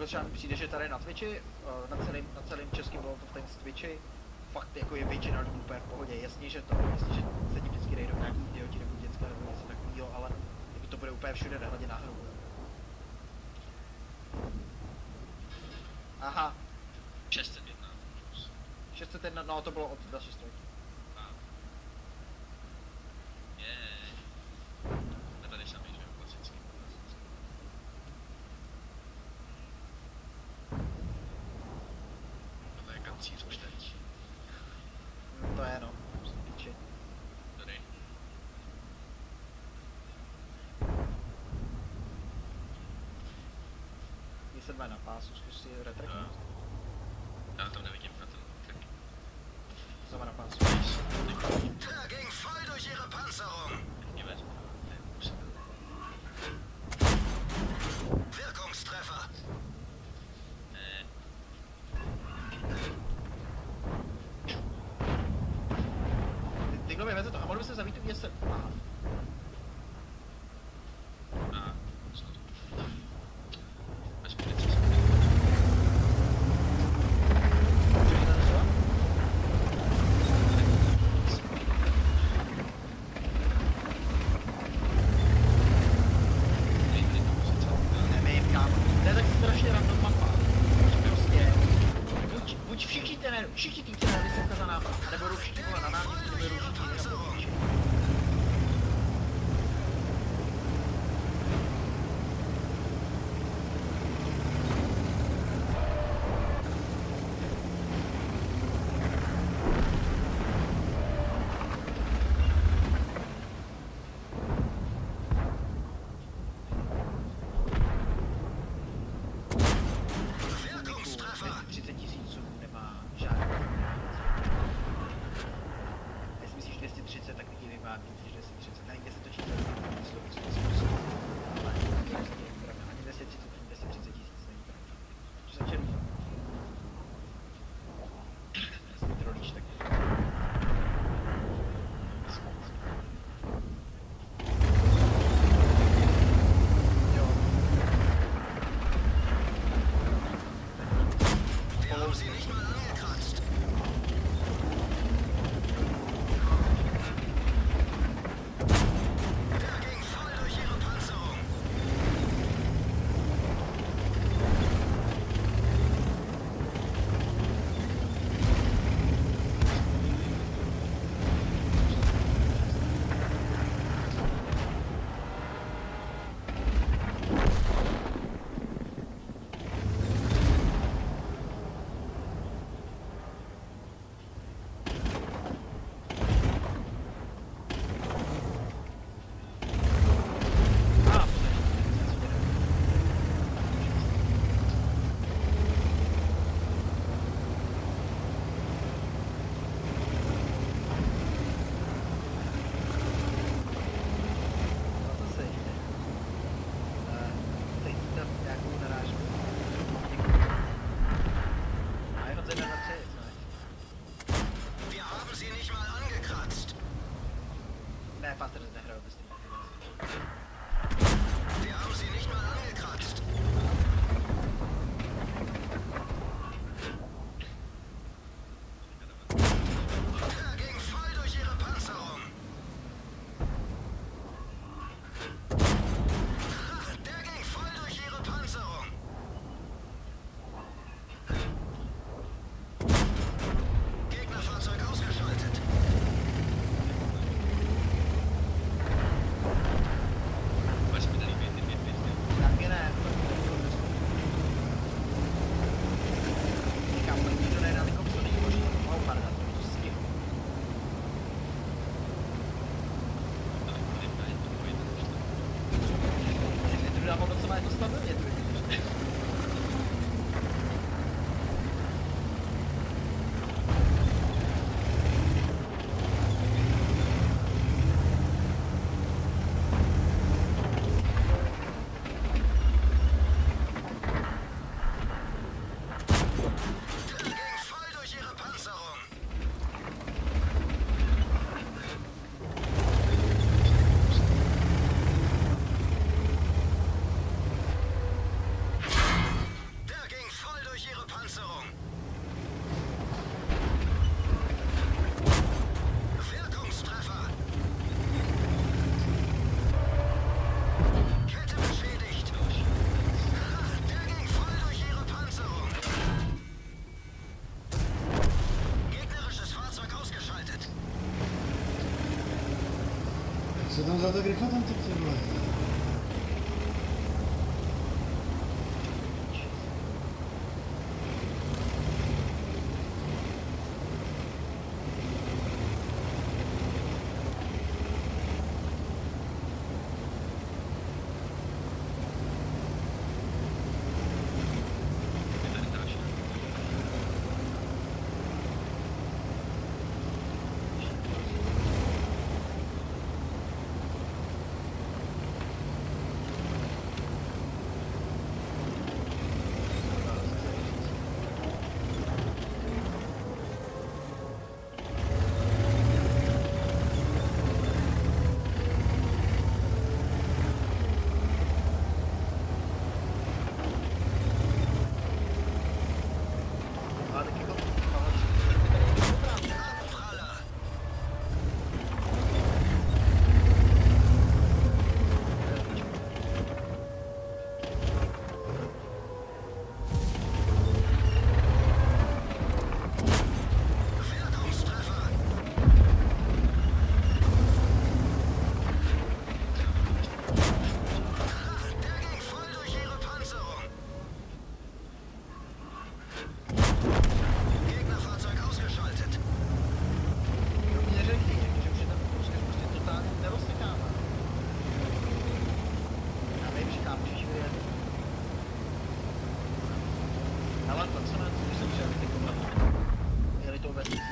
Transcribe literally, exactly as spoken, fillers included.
jako třeba mi přijde, že tady na Twitchi, na celém, na celém českém World of Tanks Twitchi, fakt jako je většina lidí úplně v pohodě. Jasně, že to, jasně, že se ti vždycky nejdou nějaký idioti nebo děcka nebo něco takového, ale jako to bude úplně všude nehledě na hru. Aha. šest set jedna. šest set jedna, no to bylo od další strojky. Jej. Nebereš sami, že jo, klasicky. To je kancíř už teď. To je no, píči. Tady. Když na pásu, zkus si retracknout. Já tam nevidím na ten track. Znovu na pásu. Der ging voll durch ihre Panzerung. Wirkungstreffer. Tyhle mi veze to, a mohl by se zavít tu měsem. Aha. Všichni ty, které jsou ukazaná, nebo ruší vole na náměstí, nebo ruší nebo ruší. třicet tisíců nemá žádný. Jestli myslíš dvě stě třicet, tak taky nemá víc než dvě stě třicet. Nevím, kde se to čítá, ale ani dvě stě třicet, ani dvě stě třicet tisíc není pravda. Co se červí? Jestli mi trolíš, tak... Sie nicht mal angekratzt. Der ging voll durch ihre Panzerung. Ne, Faster nehraju bez toho. Wir haben sie nicht mal angekratzt. Der ging voll durch ihre Panzerung. Der ging voll durch ihre Panzerung. Gegnerfahrzeug ausgeschaltet. Co tam za tak rychle tam ty ty vole? Je tady další. A tak jako, ale co by tady jako dobrá. Praller. Wirkungstreffer. Der ging voll durch ihre Panzerung. Gegnerfahrzeug ausgeschaltet. To mě řekli, že už je ten průzkum prostě totálně nerozsekává. Já vím, že tam můžeš vyjet. Ale to, co na to, když jsem přijel ty kombat, jeli to ve